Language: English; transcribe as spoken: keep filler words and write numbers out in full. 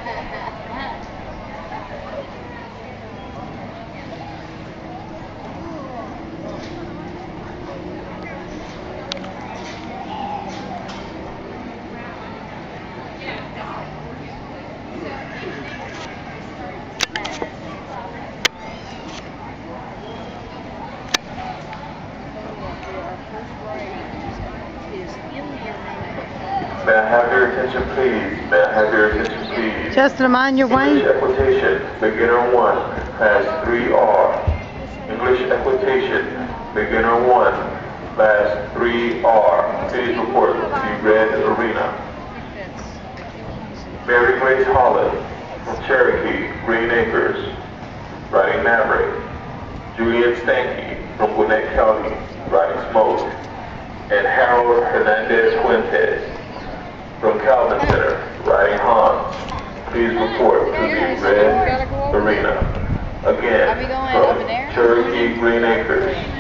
May I have your attention, please? May I have your attention, please? Justin, am I on your way? English equitation, beginner one, pass three R. English equitation, beginner one, pass three R. Please report to Red Arena. Mary Grace Holland from Cherokee, Green Acres, riding Maverick. Julian Stanky from Gwinnett County, riding Smoke. And Harold Hernandez Fuentes from Calvin Center, riding Hans. Please report to the Red Arena. Again, from Cherokee, Green Acres,